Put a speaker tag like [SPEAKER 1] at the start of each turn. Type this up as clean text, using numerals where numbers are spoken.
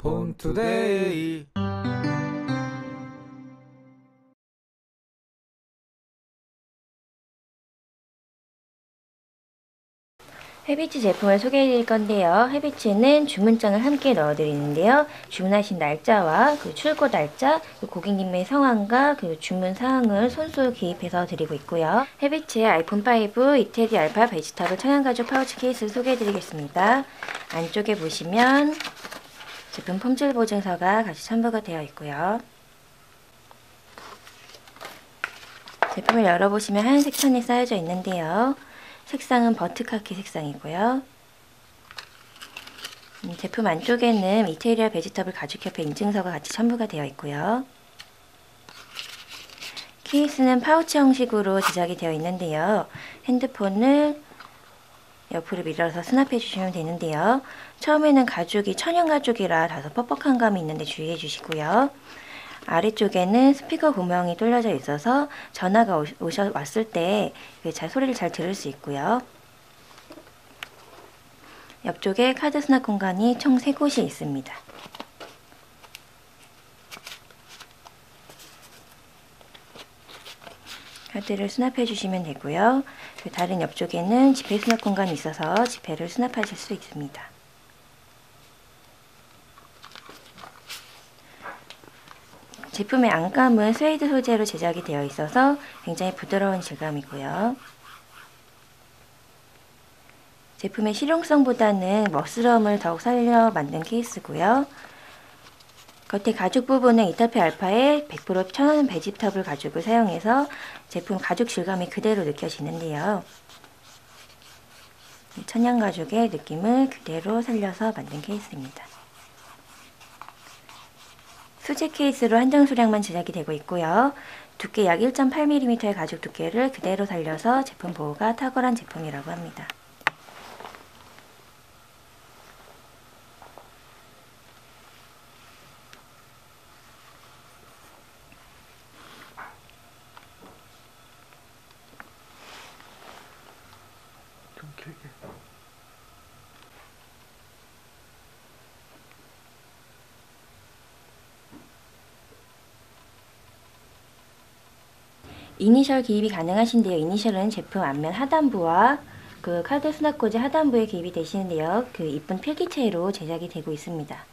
[SPEAKER 1] 폰투데이.
[SPEAKER 2] 헤비츠 제품을 소개해 드릴 건데요. 헤비츠는 주문장을 함께 넣어 드리는데요. 주문하신 날짜와 그 출고 날짜, 고객님의 성함과 그 주문 사항을 손수 기입해서 드리고 있고요. 헤비츠의 아이폰5 이태리 알파 베지터블 천연가죽 파우치 케이스를 소개해 드리겠습니다. 안쪽에 보시면 제품 품질 보증서가 같이 첨부가 되어 있고요. 제품을 열어보시면 하얀색 천이 쌓여져 있는데요. 색상은 버트카키 색상이고요. 제품 안쪽에는 이태리아 베지터블 가죽협회 인증서가 같이 첨부가 되어 있고요. 케이스는 파우치 형식으로 제작이 되어 있는데요. 핸드폰을 옆으로 밀어서 수납해 주시면 되는데요. 처음에는 가죽이 천연 가죽이라 다소 뻑뻑한 감이 있는데 주의해 주시고요. 아래쪽에는 스피커 구멍이 뚫려져 있어서 전화가 왔을 때 소리를 잘 들을 수 있고요. 옆쪽에 카드 수납 공간이 총 3곳이 있습니다. 카드를 수납해 주시면 되고요. 다른 옆쪽에는 지폐 수납 공간이 있어서 지폐를 수납하실 수 있습니다. 제품의 안감은 스웨이드 소재로 제작이 되어 있어서 굉장히 부드러운 질감이고요. 제품의 실용성보다는 멋스러움을 더욱 살려 만든 케이스고요. 겉에 가죽 부분은 이타피 알파의 100% 천연 베지터블 가죽을 사용해서 제품 가죽 질감이 그대로 느껴지는데요. 천연 가죽의 느낌을 그대로 살려서 만든 케이스입니다. 수제 케이스로 한정 수량만 제작이 되고 있고요. 두께 약 1.8mm의 가죽 두께를 그대로 살려서 제품 보호가 탁월한 제품이라고 합니다.
[SPEAKER 1] 좀 길게.
[SPEAKER 2] 이니셜 기입이 가능하신데요. 이니셜은 제품 앞면 하단부와 그 카드 수납꽂이 하단부에 기입이 되시는데요. 그 이쁜 필기체로 제작이 되고 있습니다.